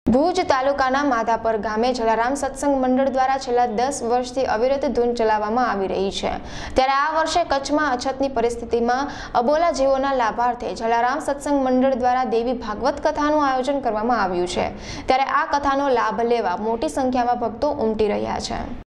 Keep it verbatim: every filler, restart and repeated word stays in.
ભુજ તાલુકાના માધાપર ગામે જલારામ સત્સંગ મંડળ દ્વારા છેલ્લા દસ વર્ષથી અવિરત ધૂન ચલાવવામાં આવી રહી છે। ત્યારે આ વર્ષે કચ્છમાં અછતની પરિસ્થિતિમાં અબોલા જીવોના લાભાર્થે જલારામ સત્સંગ મંડળ દ્વારા દેવી ભાગવત કથાનું આયોજન કરવામાં આવ્યું છે। ત્યારે આ કથાનો લાભ લેવા મોટી સંખ્યામાં ભક્તો ઉમટી રહ્યા છે।